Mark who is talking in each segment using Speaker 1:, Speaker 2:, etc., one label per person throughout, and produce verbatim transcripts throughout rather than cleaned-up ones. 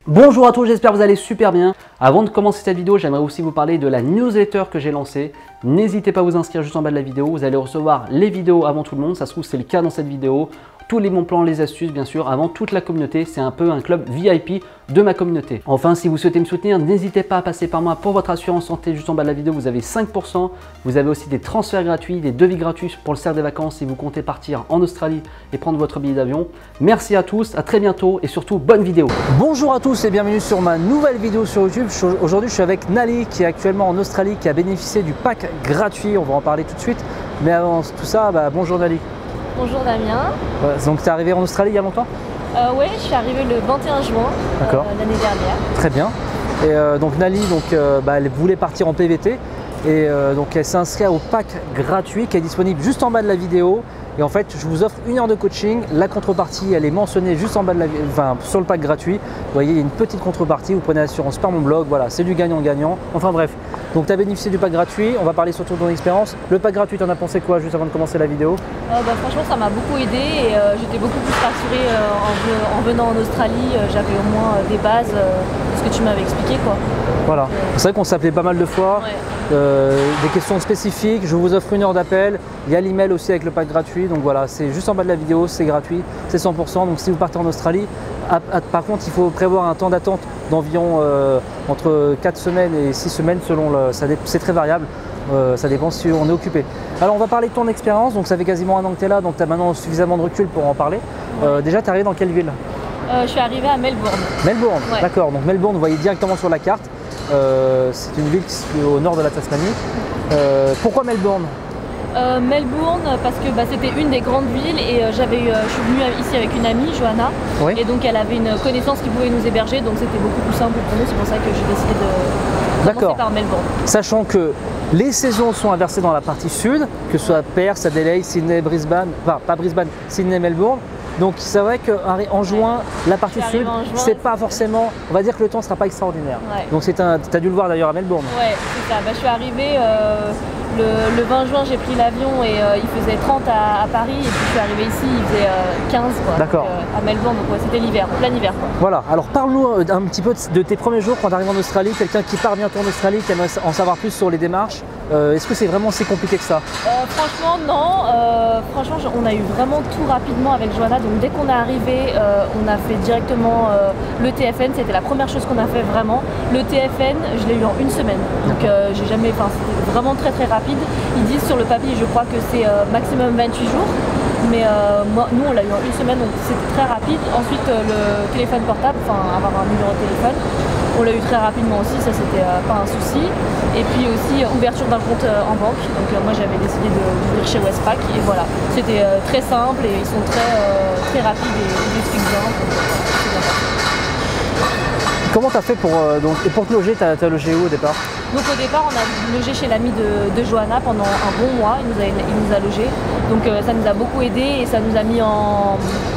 Speaker 1: Bonjour à tous, j'espère que vous allez super bien. Avant de commencer cette vidéo, j'aimerais aussi vous parler de la newsletter que j'ai lancée. N'hésitez pas à vous inscrire juste en bas de la vidéo, vous allez recevoir les vidéos avant tout le monde, ça se trouve c'est le cas dans cette vidéo. Tous les bons plans, les astuces bien sûr, avant toute la communauté, c'est un peu un club V I P de ma communauté. Enfin, si vous souhaitez me soutenir, n'hésitez pas à passer par moi pour votre assurance santé. Juste en bas de la vidéo, vous avez cinq pour cent. Vous avez aussi des transferts gratuits, des devis gratuits pour le cercle des vacances si vous comptez partir en Australie et prendre votre billet d'avion. Merci à tous, à très bientôt et surtout bonne vidéo.
Speaker 2: Bonjour à tous et bienvenue sur ma nouvelle vidéo sur YouTube. Aujourd'hui, je suis avec Nali qui est actuellement en Australie, qui a bénéficié du pack gratuit. On va en parler tout de suite. Mais avant tout ça, bah, bonjour Nali.
Speaker 3: Bonjour Damien.
Speaker 2: Ouais, donc tu es arrivé en Australie il y a longtemps?
Speaker 3: euh, Oui, je suis arrivée le vingt et un juin euh, l'année dernière.
Speaker 2: Très bien. Et euh, donc Nali, donc, euh, bah, elle voulait partir en P V T et euh, donc elle s'est inscrite au pack gratuit qui est disponible juste en bas de la vidéo. Et en fait, je vous offre une heure de coaching. La contrepartie, elle est mentionnée juste en bas de la, enfin, sur le pack gratuit. Vous voyez, il y a une petite contrepartie. Vous prenez l'assurance par mon blog. Voilà, c'est du gagnant-gagnant. Enfin bref. Donc, tu as bénéficié du pack gratuit. On va parler surtout de ton expérience. Le pack gratuit, tu en as pensé quoi juste avant de commencer la vidéo?
Speaker 3: euh, bah, Franchement, ça m'a beaucoup aidé et euh, j'étais beaucoup plus rassurée euh, en, en venant en Australie. Euh, J'avais au moins euh, des bases euh, de ce que tu m'avais expliqué, quoi.
Speaker 2: Voilà. C'est vrai qu'on s'appelait pas mal de fois.
Speaker 3: Ouais.
Speaker 2: Euh, des questions spécifiques. Je vous offre une heure d'appel. Il y a l'email aussi avec le pack gratuit. Donc voilà, c'est juste en bas de la vidéo, c'est gratuit, c'est cent pour cent. Donc si vous partez en Australie, à, à, par contre, il faut prévoir un temps d'attente d'environ euh, entre quatre semaines et six semaines selon le. C'est très variable. Euh, ça dépend si on est occupé. Alors on va parler de ton expérience. Donc ça fait quasiment un an que tu es là, donc tu as maintenant suffisamment de recul pour en parler.
Speaker 3: Ouais.
Speaker 2: Euh, déjà, tu es arrivé dans quelle ville?
Speaker 3: euh, Je suis arrivée à Melbourne.
Speaker 2: Melbourne,
Speaker 3: ouais.
Speaker 2: D'accord. Donc Melbourne, vous voyez directement sur la carte. Euh, c'est une ville qui se situe au nord de la Tasmanie. Euh, pourquoi Melbourne?
Speaker 3: Euh, Melbourne parce que bah, c'était une des grandes villes et euh, j'avais, euh, je suis venue ici avec une amie, Johanna,
Speaker 2: oui.
Speaker 3: Et donc elle avait une connaissance qui pouvait nous héberger, donc c'était beaucoup plus simple pour nous, c'est pour ça que j'ai décidé de commencer par Melbourne. Sachant
Speaker 2: que les saisons sont inversées dans la partie sud, que ce soit Perth, Adelaide, Sydney, Brisbane, enfin pas Brisbane, Sydney, Melbourne. Donc c'est vrai qu'en juin, la partie sud, c'est pas forcément, on va dire que le temps ne sera pas extraordinaire. Ouais. Donc tu as dû le voir d'ailleurs à Melbourne.
Speaker 3: Ouais, c'est ça. Bah, je suis arrivée euh, le, le vingt juin, j'ai pris l'avion et euh, il faisait trente à, à Paris et puis je suis arrivée ici, il faisait euh, quinze quoi.
Speaker 2: D'accord.
Speaker 3: Euh, à Melbourne, donc ouais, c'était l'hiver, plein hiver quoi.
Speaker 2: Voilà, alors parle-nous un petit peu de tes premiers jours quand tu arrives en Australie, quelqu'un qui part bientôt en Australie, qui aimerait en savoir plus sur les démarches. Euh, Est-ce que c'est vraiment si compliqué que ça?
Speaker 3: euh, Franchement non, euh, franchement on a eu vraiment tout rapidement avec Johanna, donc dès qu'on est arrivé, euh, on a fait directement euh, le T F N, c'était la première chose qu'on a fait vraiment. Le T F N, je l'ai eu en une semaine, donc euh, j'ai jamais, enfin c'était vraiment très très rapide. Ils disent sur le papier, je crois que c'est euh, maximum vingt-huit jours. Mais euh, moi, nous on l'a eu en une semaine, donc c'était très rapide. Ensuite euh, le téléphone portable, enfin avoir un numéro de téléphone, on l'a eu très rapidement aussi, ça c'était euh, pas un souci. Et puis aussi euh, ouverture d'un compte euh, en banque, donc euh, moi j'avais décidé d'ouvrir chez Westpac et voilà, c'était euh, très simple et ils sont très, euh, très rapides et ils expliquent bien. Donc, euh,
Speaker 2: Comment tu as fait pour, euh, donc, et pour te loger? Tu as, as logé où au départ?
Speaker 3: Donc au départ on a logé chez l'ami de, de Johanna pendant un bon mois, il nous a, il nous a logé. Donc euh, ça nous a beaucoup aidé et ça nous a mis en,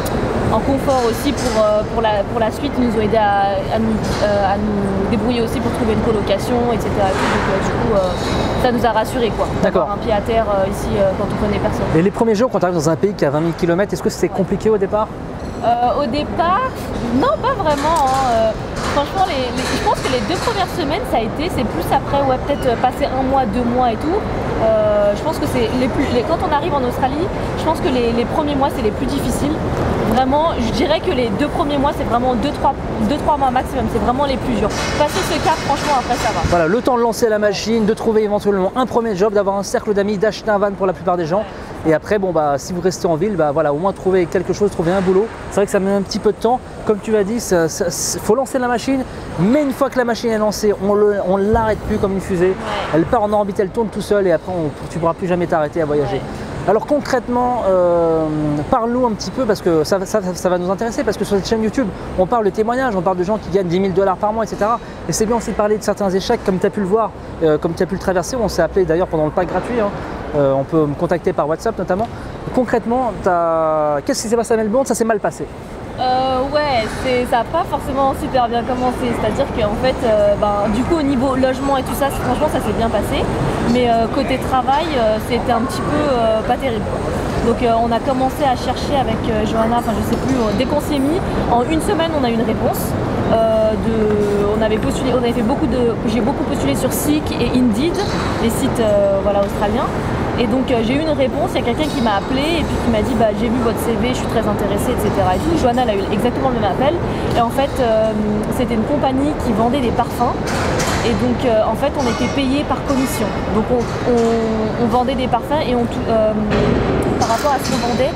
Speaker 3: en confort aussi pour, euh, pour, la, pour la suite. Ils nous ont aidé à, à, nous, euh, à nous débrouiller aussi pour trouver une colocation, et cetera. Donc euh, du coup euh, ça nous a rassurés quoi. D'avoir un pied à terre euh, ici euh, quand on connaît personne.
Speaker 2: Et les premiers jours quand tu arrives dans un pays qui a vingt mille kilomètres, est-ce que c'était ouais. compliqué au départ?
Speaker 3: Euh, au départ, non pas vraiment. Hein. Euh, franchement, les, les, je pense que les deux premières semaines, ça a été, c'est plus après, ouais, peut-être passer un mois, deux mois et tout. Euh, je pense que c'est les plus, les, quand on arrive en Australie, je pense que les, les premiers mois, c'est les plus difficiles. Vraiment, je dirais que les deux premiers mois, c'est vraiment deux trois mois maximum, c'est vraiment les plus durs. Passer ce cap, franchement, après, ça va.
Speaker 2: Voilà, le temps de lancer la machine, de trouver éventuellement un premier job, d'avoir un cercle d'amis, d'acheter un van pour la plupart des gens. Ouais. Et après, bon, bah, si vous restez en ville, bah, voilà, au moins trouver quelque chose, trouver un boulot. C'est vrai que ça met un petit peu de temps. Comme tu l'as dit, il faut lancer la machine, mais une fois que la machine est lancée, on ne l'arrête plus comme une fusée. Ouais. Elle part en orbite, elle tourne tout seul et après, on, tu ne pourras plus jamais t'arrêter à voyager. Ouais. Alors concrètement, euh, parle-nous un petit peu parce que ça, ça, ça va nous intéresser parce que sur cette chaîne YouTube, on parle de témoignages, on parle de gens qui gagnent dix mille dollars par mois, et cetera. Et c'est bien aussi de parler de certains échecs comme tu as pu le voir, euh, comme tu as pu le traverser. On s'est appelé d'ailleurs pendant le pack gratuit, hein. euh, on peut me contacter par WhatsApp notamment. Concrètement, qu'est-ce qui s'est passé à Melbourne? Ça s'est mal passé?
Speaker 3: Euh, ouais, ça n'a pas forcément super bien commencé, c'est-à-dire qu'en fait, euh, ben, du coup au niveau logement et tout ça, franchement ça s'est bien passé, mais euh, côté travail, euh, c'était un petit peu euh, pas terrible. Donc euh, on a commencé à chercher avec euh, Johanna, enfin je sais plus, euh, dès qu'on s'est mis, en une semaine on a eu une réponse. euh, de, on avait postulé, on avait fait beaucoup de, j'ai beaucoup postulé sur Seek et Indeed, les sites euh, voilà, australiens. Et donc euh, j'ai eu une réponse, il y a quelqu'un qui m'a appelé et puis qui m'a dit bah, j'ai vu votre C V, je suis très intéressée, et cetera. Et tout. Johanna elle a eu exactement le même appel. Et en fait euh, c'était une compagnie qui vendait des parfums. Et donc euh, en fait on était payé par commission. Donc on, on, on vendait des parfums et on, euh, par rapport à ce qu'on vendait,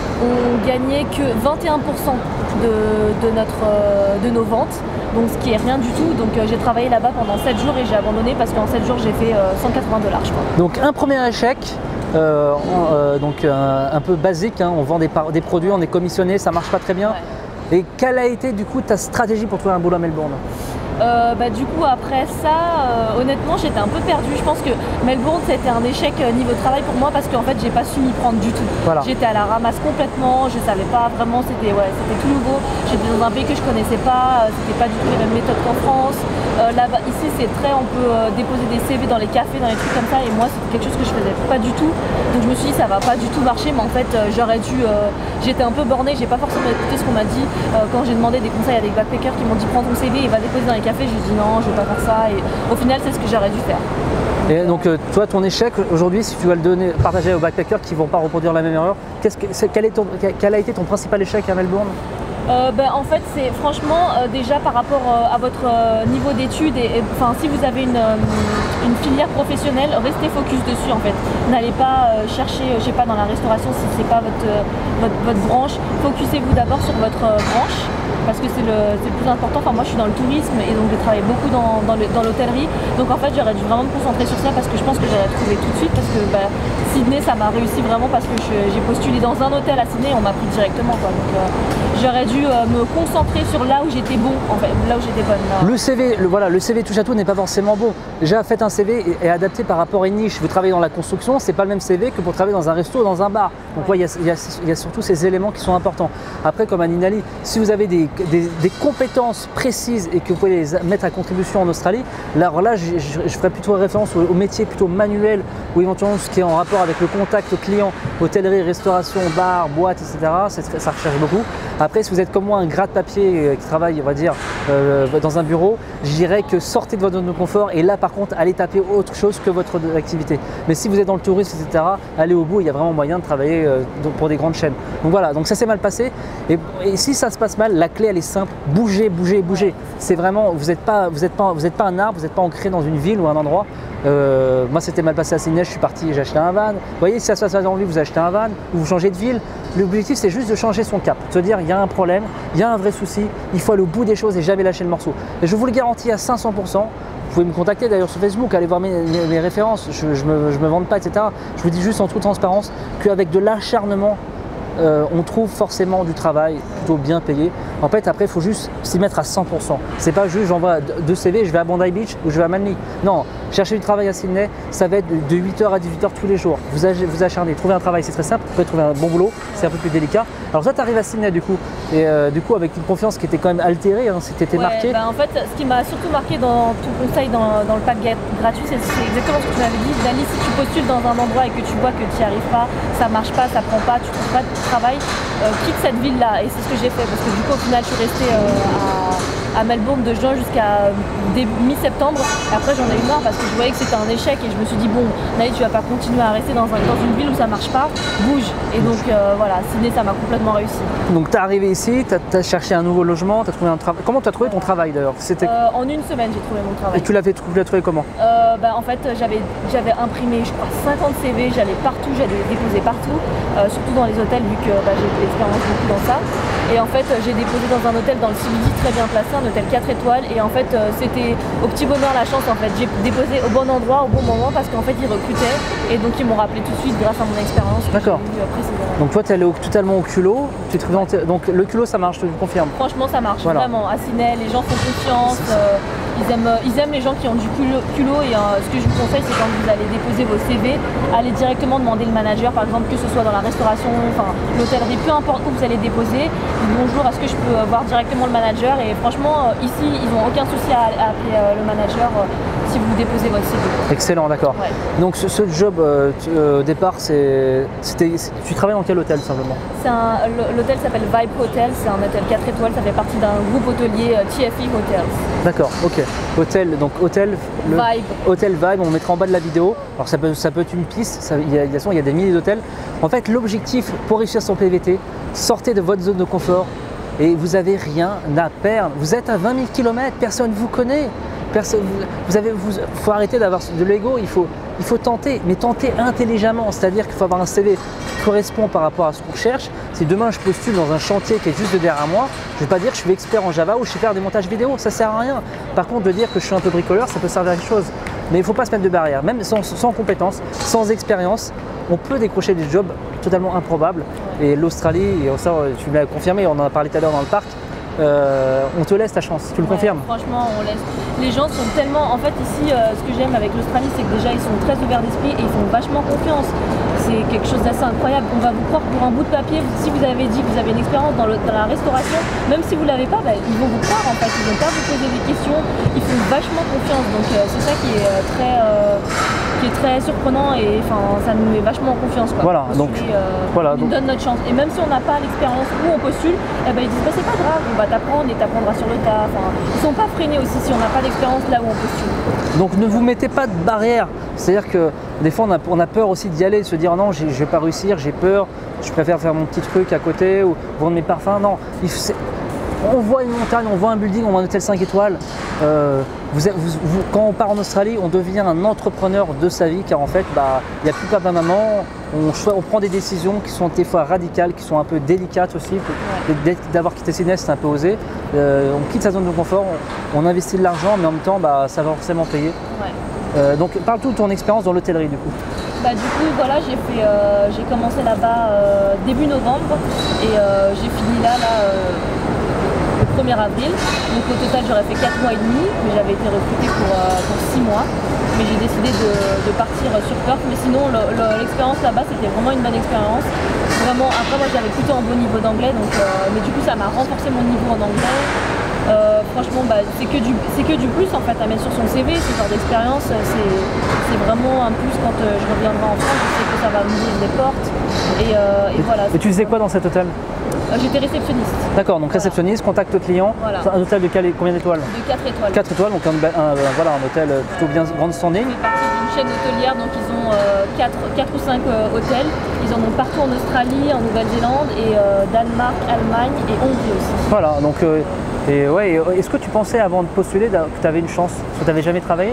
Speaker 3: on gagnait que vingt et un pour cent de, de, notre, euh, de nos ventes. Donc ce qui est rien du tout. Donc euh, j'ai travaillé là-bas pendant sept jours et j'ai abandonné parce qu'en sept jours j'ai fait euh, cent quatre-vingts dollars je crois.
Speaker 2: Donc un premier échec, euh, on, euh, donc un, un peu basique, hein, on vend des, des produits, on est commissionné, ça marche pas très bien. Ouais. Et quelle a été du coup ta stratégie pour trouver un boulot à Melbourne?
Speaker 3: Euh, bah, du coup après ça euh, honnêtement j'étais un peu perdue. Je pense que Melbourne c'était un échec euh, niveau travail pour moi parce qu'en fait j'ai pas su m'y prendre du tout. Voilà. J'étais à la ramasse complètement, je savais pas vraiment, c'était ouais, c'était tout nouveau. J'étais dans un pays que je connaissais pas, euh, c'était pas du tout les mêmes méthodes qu'en France. Euh, là-bas, ici c'est très, on peut euh, déposer des C V dans les cafés, dans les trucs comme ça et moi c'était quelque chose que je faisais pas du tout. Donc je me suis dit ça va pas du tout marcher mais en fait euh, j'aurais dû, euh, j'étais un peu bornée, j'ai pas forcément écouté ce qu'on m'a dit euh, quand j'ai demandé des conseils à des backpackers qui m'ont dit prends ton C V et va déposer dans les café, j'ai dit non, je vais pas faire ça et au final c'est ce que j'aurais dû faire.
Speaker 2: Et donc euh, toi ton échec aujourd'hui, si tu vas le donner, partager aux backpackers qui vont pas reproduire la même erreur, qu'est-ce que, quel, est ton, quel a été ton principal échec à Melbourne?
Speaker 3: Euh, ben, en fait c'est franchement euh, déjà par rapport euh, à votre euh, niveau d'études et, et enfin si vous avez une, euh, une filière professionnelle, restez focus dessus en fait. N'allez pas euh, chercher, je sais pas, dans la restauration si c'est pas votre, euh, votre, votre branche, focussez-vous d'abord sur votre euh, branche. Parce que c'est le, le plus important. Enfin, moi je suis dans le tourisme et donc je travaille beaucoup dans, dans, le, dans l'hôtellerie. Donc en fait j'aurais dû vraiment me concentrer sur ça parce que je pense que j'aurais trouvé tout de suite. Parce que bah, Sydney ça m'a réussi vraiment parce que je, j'ai postulé dans un hôtel à Sydney et on m'a pris directement quoi. Donc euh, j'aurais dû euh, me concentrer sur là où j'étais bon en fait, là où j'étais bonne. Là.
Speaker 2: Le C V, le, voilà, le C V touche à tout n'est pas forcément bon. Déjà faites un C V et, et adapté par rapport à une niche. Vous travaillez dans la construction, c'est pas le même C V que pour travailler dans un resto ou dans un bar. Donc il ouais. ouais, y, y, y a surtout ces éléments qui sont importants. Après comme à Ninali, si vous avez des Des, des compétences précises et que vous pouvez les mettre à contribution en Australie, là, alors là je, je, je ferai plutôt référence au, au métier plutôt manuel ou éventuellement ce qui est en rapport avec le contact client, hôtellerie, restauration, bar, boîte, et cetera. Ça, ça recherche beaucoup. Après, si vous êtes comme moi un gratte-papier euh, qui travaille, on va dire, euh, dans un bureau, je dirais que sortez de votre zone de confort et là, par contre, allez taper autre chose que votre activité. Mais si vous êtes dans le tourisme, et cetera, allez au bout. Il y a vraiment moyen de travailler euh, pour des grandes chaînes. Donc voilà. Donc ça s'est mal passé. Et, et si ça se passe mal, la clé elle est simple. Bougez, bougez, bougez. C'est vraiment, vous n'êtes pas, vous êtes pas, vous êtes pas un arbre, vous n'êtes pas ancré dans une ville ou un endroit. Euh, moi, c'était mal passé à Sydney, je suis parti, j'ai acheté un van. Vous voyez, si ça se passe dans la vie, vous achetez un van ou vous changez de ville. L'objectif, c'est juste de changer son cap, de se dire, il y a un problème, il y a un vrai souci, il faut aller au bout des choses et jamais lâcher le morceau. Et je vous le garantis à cinq cents pour cent. Vous pouvez me contacter d'ailleurs sur Facebook, allez voir mes, mes, mes références. Je ne me, je me vante pas, et cetera. Je vous dis juste en toute transparence qu'avec de l'acharnement, Euh, on trouve forcément du travail plutôt bien payé. En fait, après, il faut juste s'y mettre à cent pour cent. C'est pas juste j'envoie deux C V, je vais à Bondi Beach ou je vais à Manly. Non, chercher du travail à Sydney, ça va être de huit heures à dix-huit heures tous les jours. Vous, vous acharnez, trouver un travail, c'est très simple. Vous pouvez trouver un bon boulot, c'est un peu plus délicat. Alors toi, tu arrives à Sydney du coup, et euh, du coup avec une confiance qui était quand même altérée, hein, c'était ouais, marqué.
Speaker 3: Bah, en fait, ce qui m'a surtout marqué dans ton conseil dans, dans le pack gratuit, c'est exactement ce que tu m'avais dit. Dali, si tu postules dans un endroit et que tu vois que tu n'y arrives pas, ça marche pas, ça prend pas, tu trouves pas de travail, euh, quitte cette ville-là. Et c'est ce que j'ai fait parce que du coup, au final, je suis restée euh, à, à Melbourne de juin jusqu'à mi-septembre. Après, j'en ai eu marre parce que je voyais que c'était un échec et je me suis dit, bon, Naï, tu vas pas continuer à rester dans, un, dans une ville où ça marche pas, bouge. Et donc, euh, voilà, Sydney, ça m'a complètement réussi.
Speaker 2: Donc, tu es arrivé ici, tu as cherché un nouveau logement, tu as trouvé un travail. Comment tu as trouvé ton travail d'ailleurs?
Speaker 3: euh, En une semaine, j'ai trouvé mon travail.
Speaker 2: Et tu l'as trouvé comment?
Speaker 3: euh, bah, En fait, j'avais imprimé, je crois, cinquante C V, j'allais partout, j'allais déposer partout, euh, surtout dans les hôtels, vu que bah, j'ai de l'expérience beaucoup dans ça. Et en fait, j'ai déposé dans un hôtel dans le C B D très bien placé, un hôtel quatre étoiles. Et en fait, euh, c'était au petit bonheur la chance. En fait, j'ai déposé au bon endroit, au bon moment, parce qu'en fait, ils recrutaient. Et donc, ils m'ont rappelé tout de suite grâce à mon expérience.
Speaker 2: D'accord. Donc, toi, tu es allé au, totalement au culot. Tu te ouais. Donc, le culot, ça marche, je te le confirme.
Speaker 3: Franchement, ça marche voilà. Vraiment. À Sydney, les gens font confiance. Euh, ils, aiment, ils aiment les gens qui ont du culot. culot et euh, ce que je vous conseille, c'est quand vous allez déposer vos C V, allez directement demander le manager, par exemple, que ce soit dans la restauration, enfin, l'hôtellerie, peu importe où vous allez déposer. Bonjour, est-ce que je peux voir directement le manager? Et franchement, ici, ils n'ont aucun souci à, à appeler le manager. Si si vous déposez votre C V.
Speaker 2: Excellent, d'accord.
Speaker 3: Ouais.
Speaker 2: Donc ce, ce job, euh, tu, euh, au départ, c'est, c'était, tu travailles dans quel hôtel simplement?
Speaker 3: L'hôtel s'appelle Vibe Hotel, c'est un hôtel quatre étoiles, ça fait partie d'un groupe hôtelier euh, T F E Hotels.
Speaker 2: D'accord, ok. Hôtel, donc hôtel, le,
Speaker 3: Vibe.
Speaker 2: Hôtel Vibe, on mettra en bas de la vidéo. Alors ça peut, ça peut être une piste, ça, il, y a, il y a des milliers d'hôtels. En fait, l'objectif pour réussir son P V T, sortez de votre zone de confort et vous n'avez rien à perdre. Vous êtes à vingt mille kilomètres, personne ne vous connaît. Personne, vous avez, vous, faut arrêter d'avoir de l'ego, il faut, il faut tenter, mais tenter intelligemment. C'est-à-dire qu'il faut avoir un C V qui correspond par rapport à ce qu'on cherche. Si demain je postule dans un chantier qui est juste derrière moi, je ne vais pas dire que je suis expert en Java ou je sais faire des montages vidéo, ça ne sert à rien. Par contre, de dire que je suis un peu bricoleur, ça peut servir à quelque chose. Mais il ne faut pas se mettre de barrière, même sans, sans compétences, sans expérience, on peut décrocher des jobs totalement improbables. Et l'Australie, et ça tu me l'as confirmé, on en a parlé tout à l'heure dans le parc, Euh, on te laisse ta chance, tu le
Speaker 3: ouais,
Speaker 2: confirmes?
Speaker 3: Franchement, on laisse. Les gens sont tellement. En fait, ici, euh, ce que j'aime avec l'Australie, c'est que déjà, ils sont très ouverts d'esprit et ils font vachement confiance. C'est quelque chose d'assez incroyable. On va vous croire pour un bout de papier. Si vous avez dit que vous avez une expérience dans, le, dans la restauration, même si vous ne l'avez pas, bah, ils vont vous croire en fait. Ils ne vont pas vous poser des questions. Ils font vachement confiance. Donc, euh, c'est ça qui est euh, très. Euh, qui est très surprenant et enfin ça nous met vachement en confiance quoi.
Speaker 2: Voilà, donc,
Speaker 3: euh,
Speaker 2: voilà,
Speaker 3: ils nous
Speaker 2: donc.
Speaker 3: donnent notre chance et même si on n'a pas l'expérience où on postule, eh ben, ils disent bah, c'est pas grave, on va t'apprendre et t'apprendras sur le tas. Enfin, ils sont pas freinés aussi si on n'a pas d'expérience là où on postule.
Speaker 2: Donc ne vous mettez pas de barrière, c'est-à-dire que des fois on a, on a peur aussi d'y aller, de se dire non je vais pas réussir, j'ai peur, je préfère faire mon petit truc à côté ou vendre mes parfums. Non, il, on voit une montagne, on voit un building, on voit un hôtel cinq étoiles. Euh, vous, vous, vous, quand on part en Australie, on devient un entrepreneur de sa vie car en fait, bah, il n'y a plus papa, maman. On, on prend des décisions qui sont des fois radicales, qui sont un peu délicates aussi. Ouais. D'avoir quitté Sydney, c'est un peu osé. Euh, on quitte sa zone de confort, on, on investit de l'argent, mais en même temps, bah, ça va forcément payer. Ouais. Euh, donc, parle-nous de ton expérience dans l'hôtellerie du coup.
Speaker 3: Bah, du coup, voilà, j'ai fait, euh, j'ai commencé là-bas euh, début novembre et euh, j'ai fini là, là euh, le premier avril. Donc au total, j'aurais fait quatre mois et demi, mais j'avais été recrutée pour, euh, pour six mois. Mais j'ai décidé de, de partir sur Perth. Mais sinon, l'expérience là-bas, c'était vraiment une bonne expérience. Vraiment, après, moi, j'avais plutôt un bon niveau d'anglais, donc, euh, mais du coup, ça m'a renforcé mon niveau en anglais. Euh, franchement, bah, c'est que, que du plus en fait à mettre sur son C V, ce genre d'expérience, c'est vraiment un plus quand euh, je reviendrai en France, je sais que ça va m'ouvrir des portes. Et, euh, et, et voilà.
Speaker 2: Et tu faisais quoi dans cet hôtel?
Speaker 3: euh, J'étais réceptionniste.
Speaker 2: D'accord, donc voilà. Réceptionniste, contact client. Voilà. Un hôtel de quel, combien d'étoiles?
Speaker 3: De quatre étoiles.
Speaker 2: quatre étoiles, donc un, un, voilà, un hôtel plutôt bien grande standing.
Speaker 3: Je fais partie d'une chaîne hôtelière, donc ils ont euh, quatre ou cinq euh, hôtels. Ils en ont partout en Australie, en Nouvelle-Zélande et euh, Danemark, Allemagne et Hongrie aussi.
Speaker 2: Voilà, donc euh, et ouais, est-ce que tu pensais avant de postuler que tu avais une chance? Parce que tu n'avais jamais travaillé?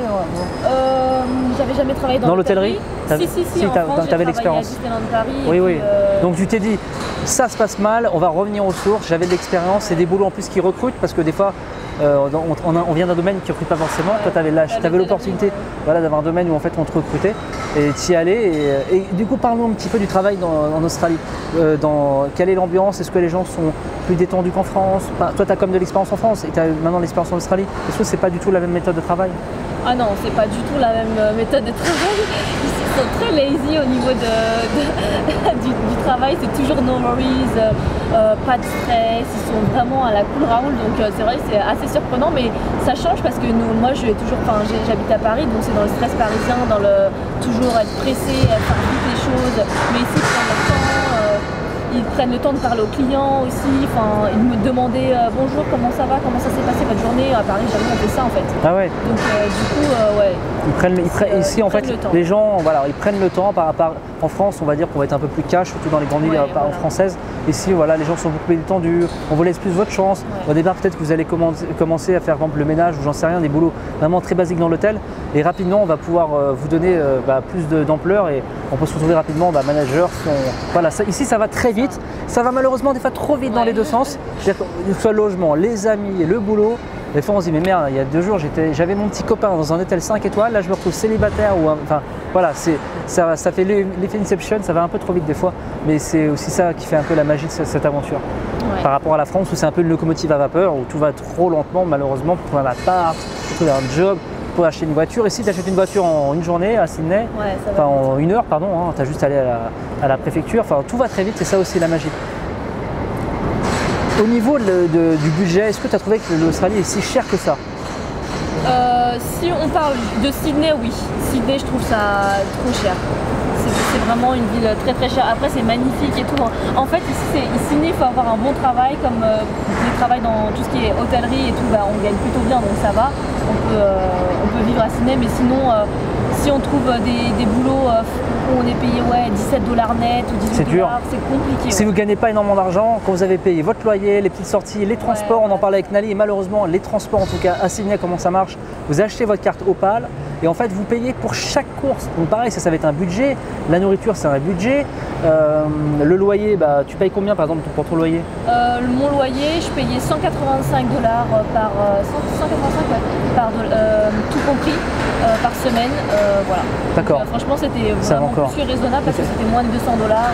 Speaker 3: euh, J'avais jamais travaillé dans,
Speaker 2: dans l'hôtellerie.
Speaker 3: Si, si, si, si, en France, j'ai
Speaker 2: l'expérience.
Speaker 3: Paris.
Speaker 2: Oui, oui.
Speaker 3: Euh...
Speaker 2: Donc tu t'es dit, ça se passe mal, on va revenir aux sources, j'avais de l'expérience, c'est des boulots en plus qui recrutent parce que des fois, euh, on, on, on vient d'un domaine qui ne recrute pas forcément. Ouais. Toi, tu avais l'opportunité voilà, d'avoir un domaine où en fait on te recrutait et tu y allais. Et, et du coup, parlons un petit peu du travail dans, en Australie. Euh, dans, quelle est l'ambiance? Est-ce que les gens sont plus détendus qu'en France? Enfin, toi, tu as comme de l'expérience en France et tu as maintenant l'expérience en Australie. Est-ce que c'est pas du tout la même méthode de travail?
Speaker 3: Ah non, c'est pas du tout la même méthode de travail. Ils sont très lazy au niveau de, de, du, du travail. C'est toujours no worries, euh, pas de stress. Ils sont vraiment à la cool Raoul. Donc euh, c'est vrai que c'est assez surprenant, mais ça change parce que nous, moi, je vais toujours, enfin, j'habite à Paris, donc c'est dans le stress parisien, dans le toujours être pressé, faire vite les choses. Mais ici, ils prennent le temps. Euh, Ils prennent le temps de parler aux clients aussi, enfin, ils me demandaient euh, bonjour, comment ça va, comment ça s'est passé votre journée. À Paris, jamais on fait ça en fait.
Speaker 2: Ah ouais.
Speaker 3: Donc euh, du coup, euh, ouais.
Speaker 2: Ils prennent, ils prennent, ici
Speaker 3: euh,
Speaker 2: en fait, les gens, voilà, ils prennent le temps par rapport. En France, on va dire qu'on va être un peu plus cash, surtout dans les grandes villes ouais, voilà. françaises. Ici, voilà, les gens sont beaucoup plus détendus. On vous laisse plus votre chance. Ouais. Au départ, peut-être que vous allez commencer, commencer à faire, par exemple, le ménage ou j'en sais rien, des boulots vraiment très basiques dans l'hôtel. Et rapidement, on va pouvoir euh, vous donner euh, bah, plus d'ampleur et on peut se retrouver rapidement bah, manager. Son... Voilà, ça, ici, ça va très vite. Ça va malheureusement des fois trop vite ouais. dans les deux sens. C'est-à-dire que soit le logement, les amis et le boulot. Des fois on se dit mais merde, il y a deux jours j'avais mon petit copain dans un hôtel cinq étoiles, là je me retrouve célibataire ou enfin voilà, ça, ça fait l'effet Inception, ça va un peu trop vite des fois, mais c'est aussi ça qui fait un peu la magie de cette, cette aventure. Ouais. Par rapport à la France où c'est un peu une locomotive à vapeur, où tout va trop lentement malheureusement pour trouver un appart, pour trouver un job, pour acheter une voiture. Ici tu achètes une voiture en une journée à Sydney, ouais, enfin en une heure pardon, hein, tu as juste à aller à la, à la préfecture, enfin tout va très vite, c'est ça aussi la magie. Au niveau de, de, du budget, est-ce que tu as trouvé que l'Australie est si cher que ça?
Speaker 3: euh, Si on parle de Sydney, oui. Sydney, je trouve ça trop cher. C'est vraiment une ville très très chère. Après, c'est magnifique et tout. En fait, ici, Sydney, il faut avoir un bon travail. Comme euh, les travails dans tout ce qui est hôtellerie et tout, bah, on gagne plutôt bien, donc ça va. On peut, euh, on peut vivre à Sydney, mais sinon, euh, si on trouve des, des boulots euh, où on est payé ouais, dix-sept dollars net ou dix-huit dollars, c'est compliqué.
Speaker 2: Si
Speaker 3: ouais.
Speaker 2: vous ne gagnez pas énormément d'argent, quand vous avez payé votre loyer, les petites sorties, les transports, ouais, on en parlait avec Nali, et malheureusement, les transports, en tout cas à Sydney, comment ça marche, vous achetez votre carte Opal, et en fait, vous payez pour chaque course. Donc pareil, ça, ça va être un budget. La nourriture, c'est un budget. Euh, le loyer, bah, tu payes combien par exemple pour ton loyer?
Speaker 3: euh, Mon loyer, je payais cent quatre-vingt-cinq dollars par, euh, cent quatre-vingt-cinq, ouais, par euh, tout compris euh, par semaine. Euh, voilà.
Speaker 2: D'accord.
Speaker 3: Euh, franchement, c'était vraiment plus que raisonnable parce que c'était moins de deux cents dollars.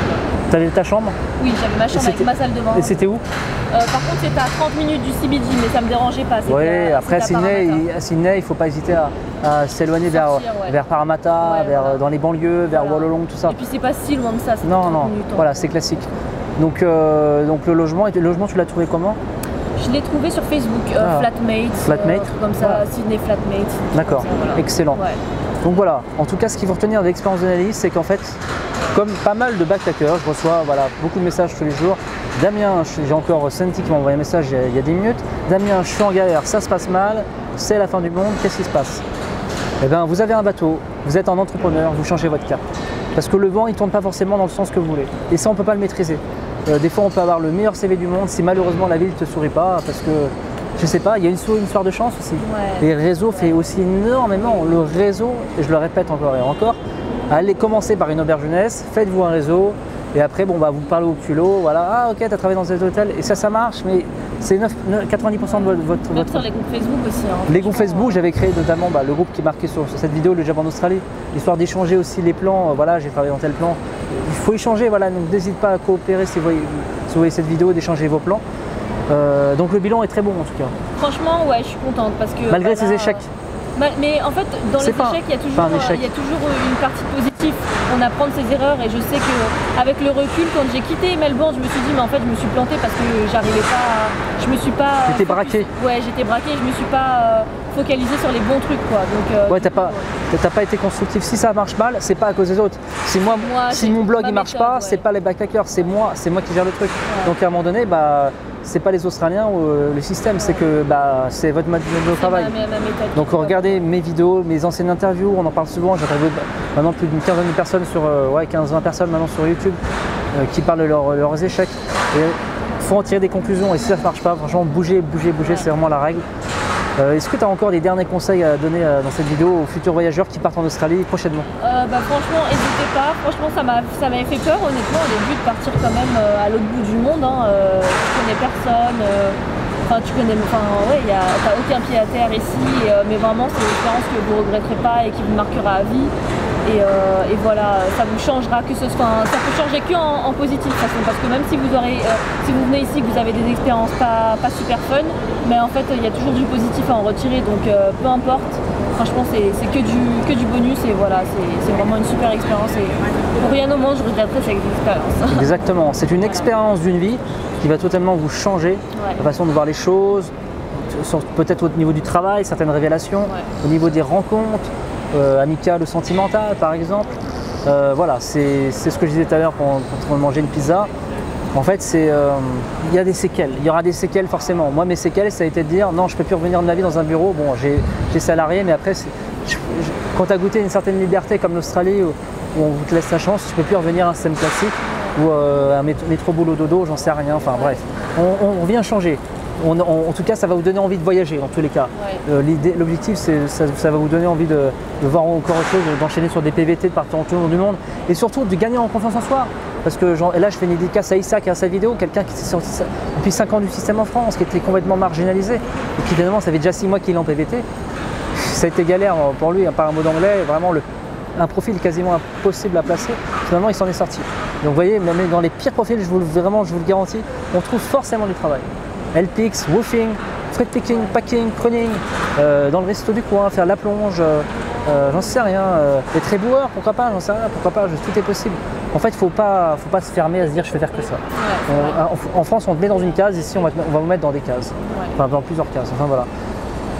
Speaker 2: Tu avais ta chambre?
Speaker 3: Oui, j'avais ma chambre avec ma salle de bain.
Speaker 2: Et c'était où?
Speaker 3: euh, Par contre, c'était à trente minutes du C B D, mais ça me dérangeait pas.
Speaker 2: Oui, après à Sydney, il, à Sydney, il ne faut pas hésiter à, à s'éloigner vers, ouais. vers Parramatta, ouais, vers, voilà. dans les banlieues, vers voilà. Wollongong, tout ça.
Speaker 3: Et puis c'est pas si loin de ça, c'est
Speaker 2: non, non,
Speaker 3: minutes,
Speaker 2: voilà, c'est classique. Donc, euh, donc le logement, le logement, tu l'as trouvé comment?
Speaker 3: Je l'ai trouvé sur Facebook, euh, ah. Flatmate,
Speaker 2: Flatmate.
Speaker 3: Euh, comme ça, voilà. Sydney Flatmate.
Speaker 2: D'accord, voilà. Excellent. Ouais. Donc voilà, en tout cas, ce qu'il faut retenir de l'expérience d'analyse, c'est qu'en fait, comme pas mal de backpackers, je reçois voilà, beaucoup de messages tous les jours. Damien, j'ai encore Santi qui m'a envoyé un message il y, a, il y a dix minutes. Damien, je suis en galère, ça se passe mal, c'est la fin du monde, qu'est-ce qui se passe? Eh bien, vous avez un bateau, vous êtes un entrepreneur, vous changez votre cap. Parce que le vent, il ne tourne pas forcément dans le sens que vous voulez. Et ça, on ne peut pas le maîtriser. Euh, des fois, on peut avoir le meilleur C V du monde si malheureusement la ville ne te sourit pas, parce que je sais pas, il y a une, une histoire de chance aussi. Ouais. Et le réseau fait aussi énormément. Le réseau, et je le répète encore et encore, allez commencer par une auberge jeunesse, faites-vous un réseau, et après, bon, bah, vous parlez au culot, voilà, ah ok, tu as travaillé dans cet hôtel, et ça, ça marche, mais c'est quatre-vingt-dix pour cent de votre... votre,
Speaker 3: votre... sur les groupes Facebook aussi. Hein,
Speaker 2: les groupes Facebook, j'avais créé notamment bah, le groupe qui est marqué sur, sur cette vidéo, le Job en Australie, histoire d'échanger aussi les plans, euh, voilà, j'ai travaillé dans tel plan. Il faut échanger, voilà, donc n'hésitez pas à coopérer si vous voyez, si vous voyez cette vidéo, d'échanger vos plans. Euh, donc le bilan est très bon en tout cas.
Speaker 3: Franchement, ouais, je suis contente parce que...
Speaker 2: Malgré
Speaker 3: voilà,
Speaker 2: ces échecs.
Speaker 3: Mais en fait, dans les échecs, il y, a toujours,
Speaker 2: échec.
Speaker 3: il y a toujours une partie positive. On apprend de ses erreurs et je sais qu'avec le recul, quand j'ai quitté Melbourne, je me suis dit, mais en fait, je me suis plantée parce que j'arrivais pas à... Je me suis pas...
Speaker 2: J'étais braqué.
Speaker 3: Ouais, j'étais braqué, je me suis pas euh, focalisée sur les bons trucs, quoi. Donc, euh,
Speaker 2: ouais, t'as pas, ouais. pas été constructif. Si ça marche mal, c'est pas à cause des autres. Si, moi, moi si mon blog il marche méthode, pas, ouais. c'est pas les backpackers, c'est moi, c'est moi qui gère le truc. Ouais. Donc à un moment donné, bah... c'est pas les Australiens ou euh, le système, ouais. c'est que bah, c'est votre mode de travail. Ma, ma méthode, donc regardez mes vidéos, mes anciennes interviews, on en parle souvent, j'ai interviewé maintenant plus d'une quinzaine de personnes sur, euh, ouais, quinze vingt personnes maintenant sur YouTube euh, qui parlent de leur, leurs échecs. Il faut en tirer des conclusions et si ça ne marche pas, franchement, bougez, bougez, bougez, ouais. c'est vraiment la règle. Euh, Est-ce que tu as encore des derniers conseils à donner euh, dans cette vidéo aux futurs voyageurs qui partent en Australie prochainement?
Speaker 3: euh, bah, Franchement, n'hésitez pas. Franchement, ça m'avait fait peur, honnêtement, au début, de partir quand même euh, à l'autre bout du monde. Hein. Euh, tu connais personne. Euh, enfin, tu connais. Enfin, ouais, tu n'as aucun pied à terre ici. Et, euh, mais vraiment, c'est une expérience que vous ne regretterez pas et qui vous marquera à vie. Et, euh, et voilà, ça vous changera, que ce soit, ça peut changer que en, en positif de toute façon, parce que même si vous aurez, euh, si vous venez ici, que vous avez des expériences pas, pas super fun, mais en fait il y a toujours du positif à en retirer, donc euh, peu importe. Franchement, c'est que du, que du bonus et voilà, c'est vraiment une super expérience et pour rien au monde je regretterais cette expérience.
Speaker 2: Exactement, c'est une expérience d'une vie qui va totalement vous changer ouais. la façon de voir les choses, peut-être au niveau du travail, certaines révélations, ouais. au niveau des rencontres. Euh, amicale ou sentimentale par exemple. Euh, voilà, c'est ce que je disais tout à l'heure quand, quand on mangeait une pizza. En fait, c'est euh, il y a des séquelles, il y aura des séquelles forcément. Moi, mes séquelles, ça a été de dire non, je peux plus revenir de ma vie dans un bureau. Bon, j'ai salarié, mais après, je, je, quand tu as goûté une certaine liberté comme l'Australie où, où on te laisse ta chance, tu peux plus revenir à un système classique ou euh, un métro boulot dodo, j'en sais rien. Enfin bref, on, on, on vient changer. On, on, en tout cas, ça va vous donner envie de voyager dans tous les cas. Ouais. Euh, L'objectif, c'est ça, ça va vous donner envie de, de voir encore autre chose, d'enchaîner sur des P V T, de partir en tour du monde et surtout de gagner en confiance en soi. Parce que genre, et là, je fais une dédicace à Issa qui a sa vidéo, quelqu'un qui s'est sorti depuis cinq ans du système en France, qui était complètement marginalisé et qui finalement, ça fait déjà six mois qu'il est en P V T. Ça a été galère pour lui, par un mot d'anglais, vraiment le, un profil quasiment impossible à placer. Finalement, il s'en est sorti. Donc, vous voyez, même dans les pires profils, je vous, vraiment, je vous le garantis, on trouve forcément du travail. L P X, woofing, freight picking, packing, pruning, euh, dans le resto du coin, faire la plonge, euh, euh, j'en sais rien, euh, être éboueur, pourquoi pas, j'en sais rien, pourquoi pas, tout est possible. En fait, il ne faut pas, faut pas se fermer à se dire je vais faire que ça. Ouais, on, en, en France, on te met dans une case, ici on va, te, on va vous mettre dans des cases, ouais. enfin dans plusieurs cases, enfin voilà.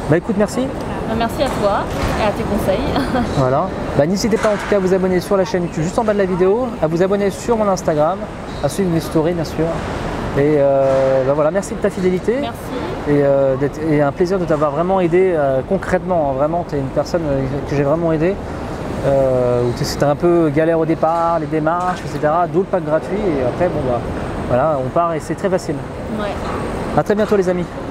Speaker 2: Bah écoute, merci.
Speaker 3: Bah, merci à toi et à tes conseils.
Speaker 2: Voilà. Bah, n'hésitez pas en tout cas à vous abonner sur la chaîne YouTube juste en bas de la vidéo, à vous abonner sur mon Instagram, à suivre mes stories bien sûr. Et euh, bah, voilà, merci de ta fidélité.
Speaker 3: Merci.
Speaker 2: Et, euh, et un plaisir de t'avoir vraiment aidé euh, concrètement. Vraiment, tu es une personne euh, que j'ai vraiment aidé. Euh, où c'était un peu galère au départ, les démarches, et cetera. D'où le pack gratuit. Et après, bon bah voilà, on part et c'est très facile.
Speaker 3: Ouais.
Speaker 2: À très bientôt les amis.